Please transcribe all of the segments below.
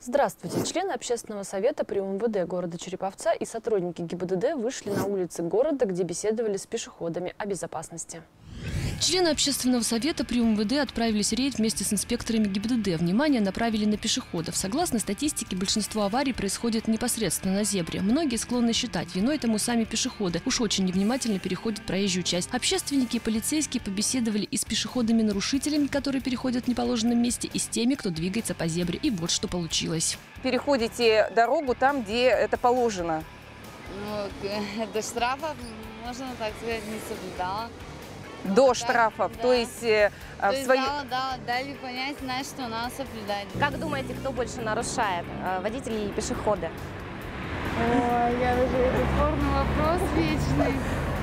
Здравствуйте! Члены общественного совета при УМВД города Череповца и сотрудники ГИБДД вышли на улицы города, где беседовали с пешеходами о безопасности. Члены общественного совета при УМВД отправились в рейд вместе с инспекторами ГИБДД. Внимание направили на пешеходов. Согласно статистике, большинство аварий происходит непосредственно на зебре. Многие склонны считать виной тому сами пешеходы. Уж очень невнимательно переходят проезжую часть. Общественники и полицейские побеседовали и с пешеходами-нарушителями, которые переходят в неположенном месте, и с теми, кто двигается по зебре. И вот что получилось. Переходите дорогу там, где это положено. Ну, до штрафов, можно так сказать, не соблюдала. До штрафов, да. то есть дали понять, что надо соблюдать. Как думаете, кто больше нарушает, водители или пешеходы? Ой, я уже это спорный вопрос вечный.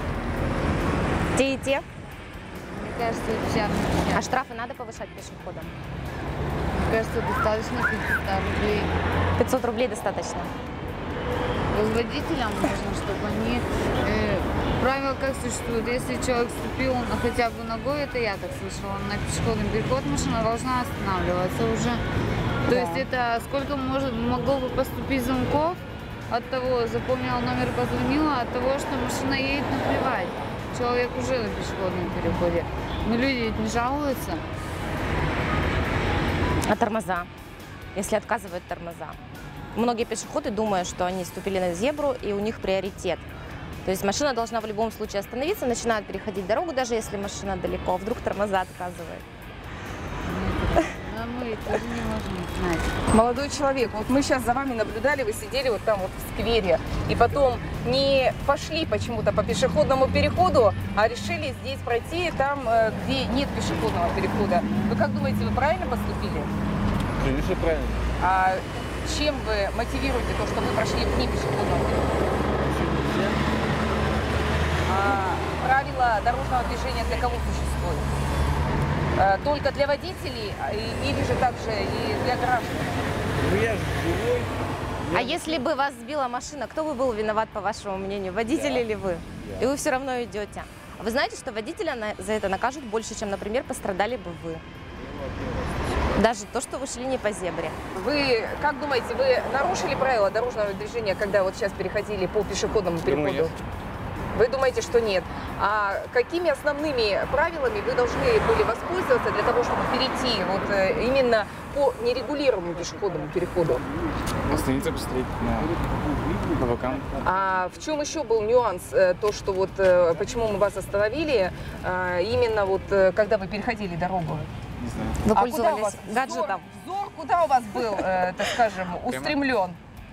Те и те? Мне кажется, это все. А штрафы надо повышать пешеходам? Мне кажется, достаточно 500 рублей. 500 рублей достаточно. С водителям нужно, чтобы они... правило как существует, если человек ступил хотя бы ногой, это я так слышала, на пешеходный переход, машина должна останавливаться уже. То есть это сколько могло бы поступить звонков от того, запомнила номер, позвонила, от того, что машина едет, наплевать. Человек уже на пешеходном переходе. Но люди ведь не жалуются. А тормоза? Если отказывают тормоза? Многие пешеходы думают, что они ступили на зебру и у них приоритет. То есть машина должна в любом случае остановиться, начинают переходить дорогу, даже если машина далеко, а вдруг тормоза отказывают. Но мы тоже не можем знать. молодой человек, вот мы сейчас за вами наблюдали, вы сидели вот там вот в сквере, и потом не пошли почему-то по пешеходному переходу, а решили здесь пройти там, где нет пешеходного перехода. Вы как думаете, вы правильно поступили? Конечно, правильно. А чем вы мотивируете то, что вы прошли вне пешеходного перехода? Правила дорожного движения для кого существуют? Только для водителей или же также и для граждан? Ну я же живой. А если бы вас сбила машина, кто бы был виноват, по вашему мнению, водитель или вы? Я. И вы все равно идете. А вы знаете, что водителя за это накажут больше, чем, например, пострадали бы вы? Даже то, что вы шли не по зебре. Вы как думаете, вы нарушили правила дорожного движения, когда вот сейчас переходили по пешеходному переходу? Думаю, нет. Вы думаете, что нет. А какими основными правилами вы должны были воспользоваться для того, чтобы перейти вот именно по нерегулируемому пешеходному переходу? Остановиться, посмотреть по бокам. А в чем еще был нюанс, то, что вот почему мы вас остановили, именно вот когда вы переходили дорогу? Не знаю. Вы А куда у пользовались вас гаджетом? взор куда у вас был, так скажем, устремлен?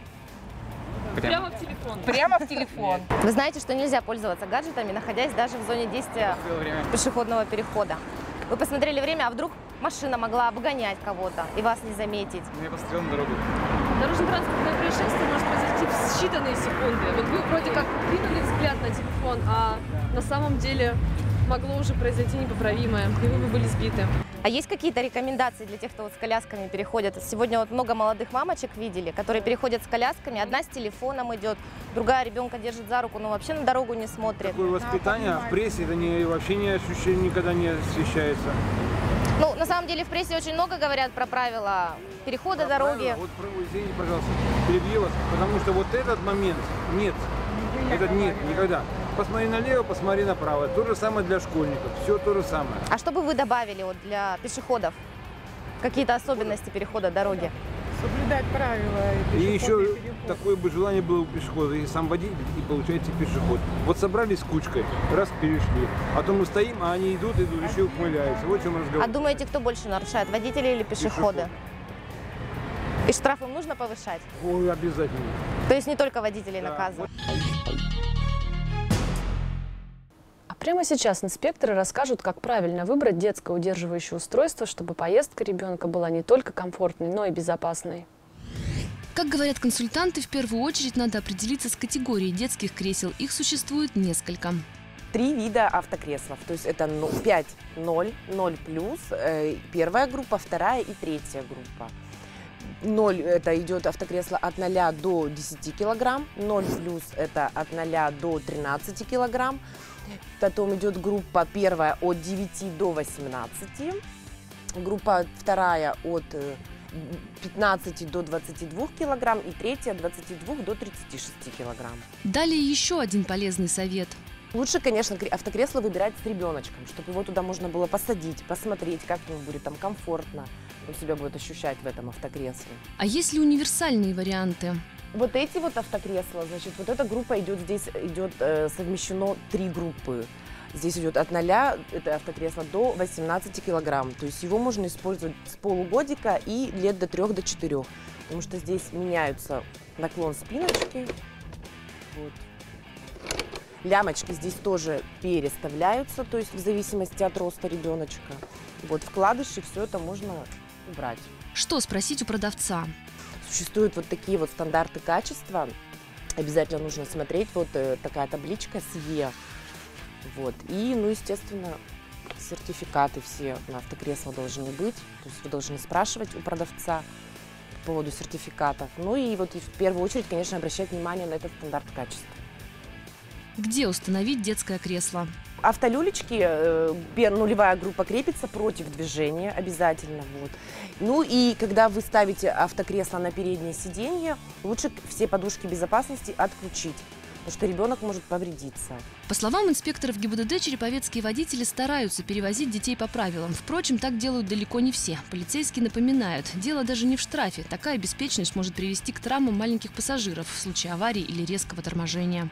Прямо в телефон. Прямо в телефон. Вы знаете, что нельзя пользоваться гаджетами, находясь даже в зоне действия пешеходного перехода. Вы посмотрели время, а вдруг машина могла обгонять кого-то и вас не заметить. Я посмотрел на дорогу. Дорожно-транспортное происшествие может произойти в считанные секунды. Вот вы вроде как кинули взгляд на телефон, а на самом деле могло уже произойти непоправимое, и вы бы были сбиты. А есть какие-то рекомендации для тех, кто вот с колясками переходит? Сегодня вот много молодых мамочек видели, которые переходят с колясками. Одна с телефоном идет, другая ребенка держит за руку, но вообще на дорогу не смотрит. Такое воспитание в прессе это вообще не ощущение, никогда не освещается. Ну, на самом деле в прессе очень много говорят про правила перехода дороги. Вот, извините, пожалуйста, перебью вас, потому что вот этот момент нет, этот нет никогда. Посмотри налево, посмотри направо. То же самое для школьников, все то же самое. А что бы вы добавили вот для пешеходов? Какие-то особенности перехода дороги? Соблюдать правила. И еще такое бы желание было у пешехода, и сам водитель, и получается пешеход. Вот собрались кучкой, раз перешли, а то мы стоим, а они идут, еще ухмыляются. Вот в чем разговор. А думаете, кто больше нарушает, водители или пешеходы? И штрафы нужно повышать? Ой, обязательно. То есть не только водителей Да. наказывать? Прямо сейчас инспекторы расскажут, как правильно выбрать детское удерживающее устройство, чтобы поездка ребенка была не только комфортной, но и безопасной. Как говорят консультанты, в первую очередь надо определиться с категорией детских кресел. Их существует несколько. 3 вида автокреслов, то есть это 5, 0, 0 плюс, первая группа, вторая и третья группа. 0 это идет автокресло от 0 до 10 килограмм, 0 плюс это от 0 до 13 килограмм. Потом идет группа первая от 9 до 18, группа вторая от 15 до 22 килограмм и третья от 22 до 36 килограмм. Далее еще один полезный совет. Лучше, конечно, автокресло выбирать с ребеночком, чтобы его туда можно было посадить, посмотреть, как ему будет там комфортно, он себя будет ощущать в этом автокресле. А есть ли универсальные варианты? Вот эти вот автокресла, значит, вот эта группа идет, здесь идет совмещено 3 группы. Здесь идет от 0, это автокресло, до 18 килограмм. То есть его можно использовать с полугодика и лет до 3 до 4. Потому что здесь меняются наклон спиночки. Вот. Лямочки здесь тоже переставляются, то есть в зависимости от роста ребеночка. Вот вкладыши, все это можно убрать. Что спросить у продавца? Существуют вот такие вот стандарты качества. Обязательно нужно смотреть. Вот такая табличка СЕ. Вот. И, ну, естественно, сертификаты все на автокресло должны быть. То есть вы должны спрашивать у продавца по поводу сертификатов. Ну и вот в первую очередь, конечно, обращать внимание на этот стандарт качества. Где установить детское кресло? Автолюлечки, нулевая группа крепится против движения обязательно. Вот. Ну и когда вы ставите автокресло на переднее сиденье, лучше все подушки безопасности отключить, потому что ребенок может повредиться. По словам инспекторов ГИБДД, череповецкие водители стараются перевозить детей по правилам. Впрочем, так делают далеко не все. Полицейские напоминают, дело даже не в штрафе. Такая беспечность может привести к травмам маленьких пассажиров в случае аварии или резкого торможения.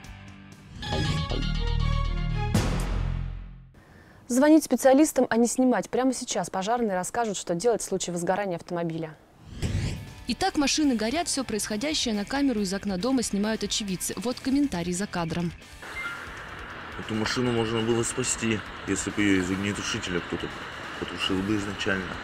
Звонить специалистам, а не снимать. Прямо сейчас пожарные расскажут, что делать в случае возгорания автомобиля. Итак, машины горят, все происходящее на камеру из окна дома снимают очевидцы. Вот комментарий за кадром. Эту машину можно было спасти, если бы ее из огнетушителя кто-то потушил бы изначально.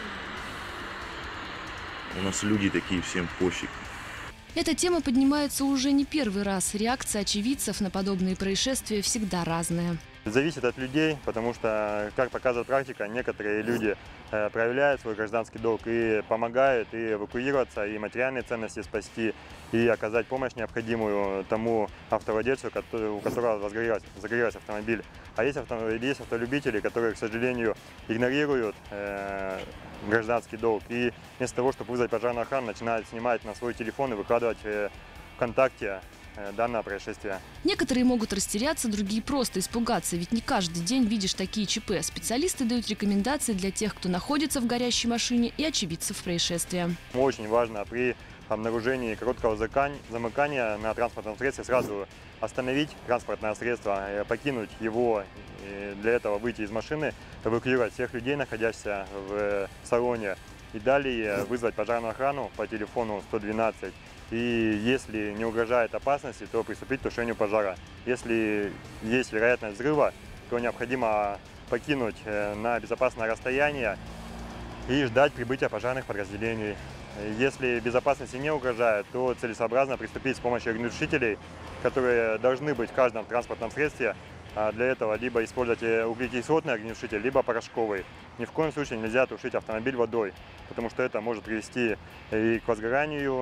У нас люди такие, всем пофиг. Эта тема поднимается уже не первый раз. Реакция очевидцев на подобные происшествия всегда разная. Зависит от людей, потому что, как показывает практика, некоторые люди проявляют свой гражданский долг и помогают и эвакуироваться, и материальные ценности спасти, и оказать помощь необходимую тому автовладельцу, у которого загорелся автомобиль. А есть автолюбители, которые, к сожалению, игнорируют гражданский долг и вместо того, чтобы вызвать пожарную охрану, начинают снимать на свой телефон и выкладывать ВКонтакте данное происшествие. Некоторые могут растеряться, другие просто испугаться, ведь не каждый день видишь такие ЧП. Специалисты дают рекомендации для тех, кто находится в горящей машине, и очевидцев происшествия. Очень важно при обнаружении короткого замыкания на транспортном средстве сразу остановить транспортное средство, покинуть его, и для этого выйти из машины, эвакуировать всех людей, находящихся в салоне, и далее вызвать пожарную охрану по телефону 112. И если не угрожает опасности, то приступить к тушению пожара. Если есть вероятность взрыва, то необходимо покинуть на безопасное расстояние и ждать прибытия пожарных подразделений. Если безопасности не угрожает, то целесообразно приступить с помощью огнетушителей, которые должны быть в каждом транспортном средстве. Для этого либо использовать углекислотный огнетушитель, либо порошковый. Ни в коем случае нельзя тушить автомобиль водой, потому что это может привести и к возгоранию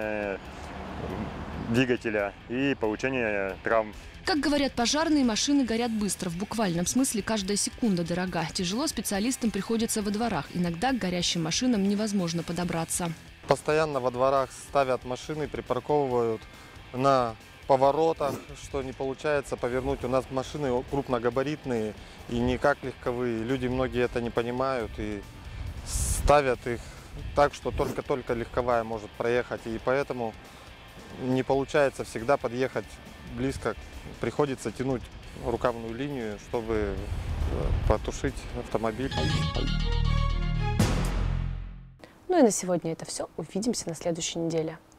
двигателя, и получению травм. Как говорят пожарные, машины горят быстро. В буквальном смысле каждая секунда дорога. Тяжело специалистам приходится во дворах. Иногда к горящим машинам невозможно подобраться. Постоянно во дворах ставят машины, припарковывают на поворотах, что не получается повернуть. У нас машины крупногабаритные и никак легковые. Люди многие это не понимают и ставят их так, что только легковая может проехать. И поэтому не получается всегда подъехать близко. Приходится тянуть рукавную линию, чтобы потушить автомобиль. Ну и на сегодня это все. Увидимся на следующей неделе.